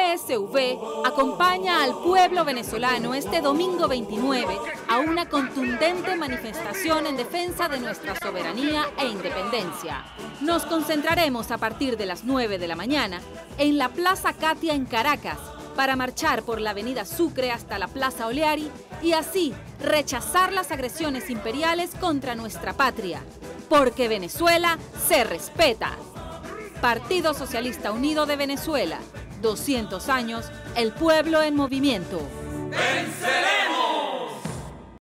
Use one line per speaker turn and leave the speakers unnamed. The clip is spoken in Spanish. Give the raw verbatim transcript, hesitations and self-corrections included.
P S V acompaña al pueblo venezolano este domingo veintinueve a una contundente manifestación en defensa de nuestra soberanía e independencia. Nos concentraremos a partir de las nueve de la mañana en la Plaza Catia en Caracas para marchar por la avenida Sucre hasta la Plaza Oleari y así rechazar las agresiones imperiales contra nuestra patria, porque Venezuela se respeta. Partido Socialista Unido de Venezuela, doscientos años, el pueblo en movimiento.
¡Venceremos!